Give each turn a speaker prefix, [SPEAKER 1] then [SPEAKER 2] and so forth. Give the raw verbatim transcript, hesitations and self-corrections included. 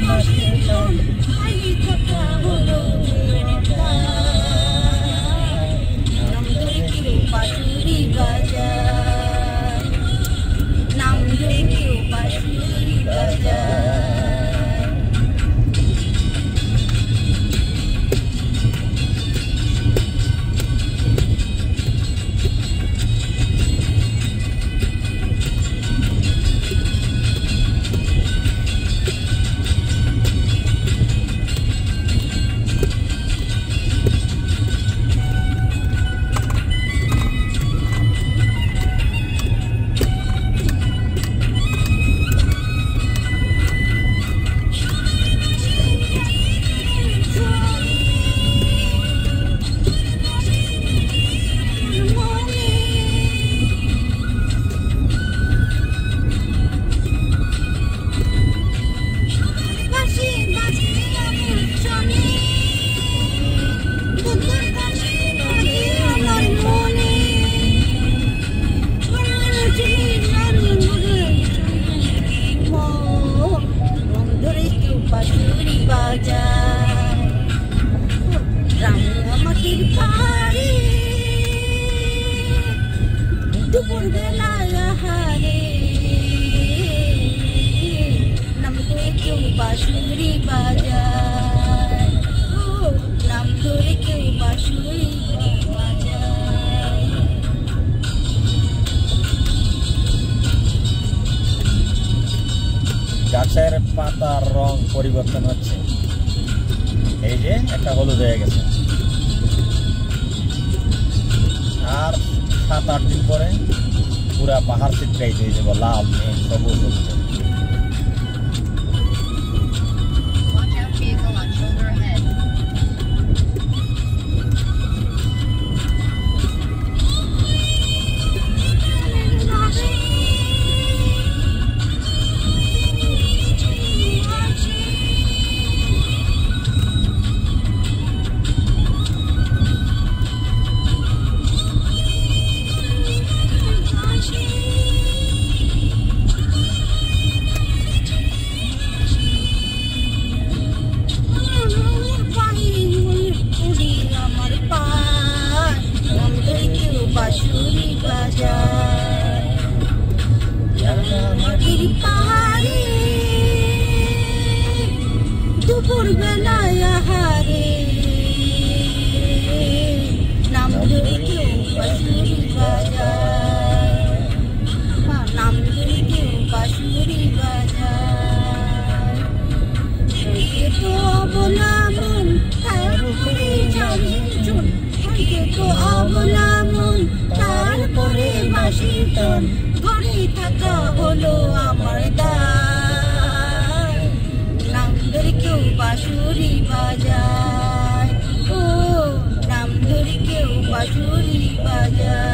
[SPEAKER 1] বাসিতন খালি থাকা হলো নাম ধরে কেউ বাঁশুরি বাজায় নাম ধরে কেউ বাঁশুরি বাজায় দুপুর বেলায় হারে নাম ধরে কেউ বাঁশুরি বাজায় নাম ধরে কেউ বাঁশুরি বাজায়
[SPEAKER 2] গাছের পাতার রং পরিবর্তন হচ্ছে এই যে একটা হলুদ হয়ে গেছে আর সাত আট দিন পরে পুরা পাহাড় চিত্রাই হয়ে যাবো লাল সবুজ হলুদ বাঁশুরি বাজায় মাটির পাহাড়ে দুপুর বেলায় হারে নাম ধরে কেউ বাঁশুরি বাজায় নাম ধরে কেউ বাঁশুরি বাজায় তো অবলা মন তারপরে জানি চুন তো অবলা মন তারপরে বাসিতন ঘরে থাকা হলো আমার দায় নাম ধরে কেউ বাঁশুরি বাজায় ও নাম ধরে কেউ বাঁশুরি বাজায়।